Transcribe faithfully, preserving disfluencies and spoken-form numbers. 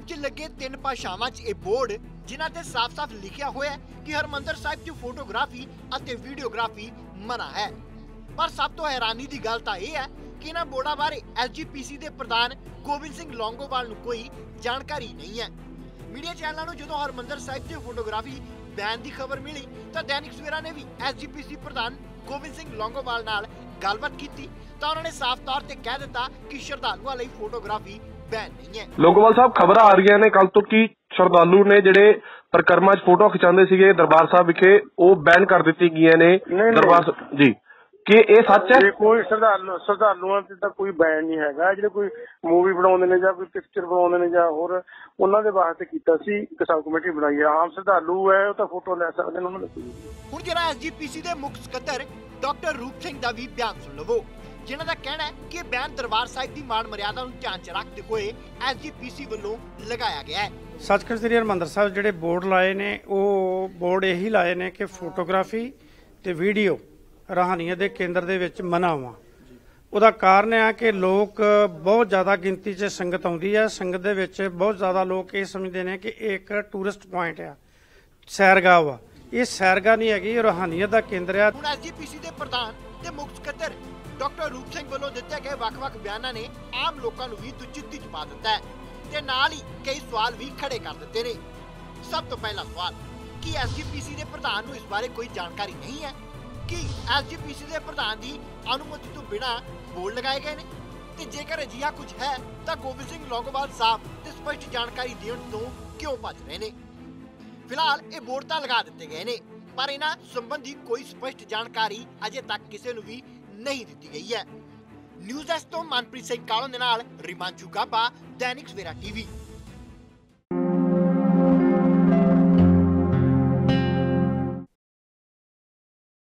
'ਚ ਲੱਗੇ ਤਿੰਨ ਭਾਸ਼ਾਵਾਂ 'ਚ ਇਹ ਬੋਰਡ ਜਿਨ੍ਹਾਂ ਤੇ ਸਾਫ਼-ਸਾਫ਼ ਲਿਖਿਆ ਹੋਇਆ ਹੈ ਕਿ ਹਰਮੰਦਰ ਸਾਹਿਬ 'ਚ ਫੋਟੋਗ੍ਰਾਫੀ ਅਤੇ ਵੀਡੀਓਗ੍ਰਾਫੀ ਮਨਾ ਹੈ। ਪਰ ਸਭ ਤੋਂ ਹੈਰਾਨੀ ਦੀ ਗੱਲ ਤਾਂ ਇਹ ਹੈ ਕਿ ਇਹਨਾਂ ਬੋਰਡਾਂ ਬਾਰੇ ਐਸ ਜੀ ਪੀ ਸੀ ਦੇ ਪ੍ਰਧਾਨ ਗੋਬਿੰਦ ਸਿੰਘ ਲੌਂਗੋਵਾਲ ਨੂੰ ਕੋਈ ਜਾਣਕਾਰੀ ਨਹੀਂ ਹੈ। ਮੀਡੀਆ ਚੈਨਲਾਂ ਨੂੰ ਜਦੋਂ ਹਰਮੰਦਰ ਸਾਹਿਬ 'ਚ ਫੋਟੋਗ੍ਰਾਫੀ ਬੈਨ ਦੀ ਖਬਰ ਮਿਲੀ ਤਾਂ ਦੈਨਿਕ ਸਵੇਰਾ ਨੇ ਵੀ ਐਸ ਜੀ ਪੀ ਸੀ ਪ੍ਰਧਾਨ ਗੋਬਿੰਦ ਸਿੰਘ ਲੌਂਗੋਵਾਲ ਨਾਲ ਗੱਲਬਾਤ ਕੀਤੀ ਤਾਂ ਉਹਨਾਂ ਨੇ ਸਾਫ਼ ਤੌਰ ਤੇ ਕਹਿ ਦਿੱਤਾ ਕਿ ਸ਼ਰਧਾਲੂਆਂ ਲਈ ਫੋਟੋਗ੍ਰਾਫੀ बैन नहीं है। लोगोवाल साहब खबर आ रही ने कल तो कि श्रद्धालु ने जिहड़े परिक्रमा च फोटो खिचाते सीगे दरबार साहब विखे वो बैन कर दित्ती गई ने दरबार जी कि ये सच है? कोई श्रद्धालु श्रद्धालुओं ते तां कोई बैन नहीं हैगा। जिहड़े कोई मूवी बनाउंदे ने जां कोई पिक्चर बनाउंदे ने जां होर उन्हां दे वास्ते कीता सी इक सब कमेटी बनाई है। आम श्रद्धालु है वो तां फोटो लै सकदे ने। उन्हां दे हुण जिहड़ा एस जी पी सी दे मुख सकत्तर डॉक्टर रूप सिंह दा भी बयान सुन लवो जिन्हां दा कहना है कि बैन दरबार साहिब दी मान मर्यादा नूं ध्यान च रखते हुए एस जी पी सी वल्लों लगाया गया है। सचखंड श्री हरमंदर साहिब जिहड़े बोर्ड लाए ने वो बोर्ड यही लाए ने कि फोटोग्राफी ते वीडियो रहानिया दे केंद्र दे विच मना वा। ਉਹਦਾ ਕਾਰਨ ਹੈ ਕਿ ਲੋਕ ਬਹੁਤ ਜ਼ਿਆਦਾ ਗਿਣਤੀ 'ਚ ਸੰਗਤ ਆਉਂਦੀ ਹੈ। ਸੰਗਤ ਦੇ ਵਿੱਚ ਬਹੁਤ ਜ਼ਿਆਦਾ ਲੋਕ ਇਹ ਸਮਝਦੇ ਨੇ ਕਿ ਇਹ ਇੱਕ ਟੂਰਿਸਟ ਪੁਆਇੰਟ ਆ, ਸੈਰਗਾਹ ਵਾ। ਇਹ ਸੈਰਗਾਹ ਨਹੀਂ ਹੈਗੀ, ਇਹ ਰੂਹਾਨੀਅਤ ਦਾ ਕੇਂਦਰ ਆ। ਹੁਣ ਐਸ ਜੀ ਪੀ ਸੀ ਦੇ ਪ੍ਰਧਾਨ ਤੇ ਮੁੱਖ ਸਕੱਤਰ ਡਾਕਟਰ रूप सिंह ਵੱਲੋਂ ਦਿੱਤੇ ਗਏ ਵੱਖ-ਵੱਖ ਬਿਆਨਾਂ ਨੇ ਆਮ ਲੋਕਾਂ ਨੂੰ ਵੀ ਦੁਚਿੱਤੀ 'ਚ ਪਾ ਦਿੱਤਾ ਹੈ ਤੇ ਨਾਲ ਹੀ ਕਈ ਸਵਾਲ ਵੀ ਖੜੇ ਕਰ ਦਿੱਤੇ ਨੇ। ਸਭ ਤੋਂ ਪਹਿਲਾ ਸਵਾਲ ਕਿ ਐਸ ਜੀ ਪੀ ਸੀ ਦੇ ਪ੍ਰਧਾਨ ਨੂੰ ਇਸ ਬਾਰੇ ਕੋਈ ਜਾਣਕਾਰੀ ਨਹੀਂ ਹੈ ਕਿ ਐਸ ਜੀ ਪੀ ਸੀ ਦੇ ਪ੍ਰਧਾਨ ਦੀ ਅਨੁਮਤੀ ਤੋਂ ਬਿਨਾਂ ਬੋਰਡ ਲਗਾਏ ਗਏ ਨੇ ਤੇ ਜੇਕਰ ਅਜਿਹਾ ਕੁਝ ਹੈ ਤਾਂ ਗੋਬਿੰਦ ਸਿੰਘ ਲੌਂਗੋਵਾਲ ਸਾਹਿਬ ਤੇ ਸਪਸ਼ਟ ਜਾਣਕਾਰੀ ਦੇਣ ਤੋਂ ਕਿਉਂ ਭੱਜ ਰਹੇ ਨੇ। ਫਿਲਹਾਲ ਇਹ ਬੋਰਡ ਤਾਂ ਲਗਾ ਦਿੱਤੇ ਗਏ ਨੇ ਪਰ ਇਹਨਾਂ ਸੰਬੰਧੀ ਕੋਈ ਸਪਸ਼ਟ ਜਾਣਕਾਰੀ ਅਜੇ ਤੱਕ ਕਿਸੇ ਨੂੰ ਵੀ नहीं दी गई है। न्यूज़ डेस्क तो मनप्रीत सिंह कालों दे नाल रिमांचू गाबा दैनिक सवेरा टीवी।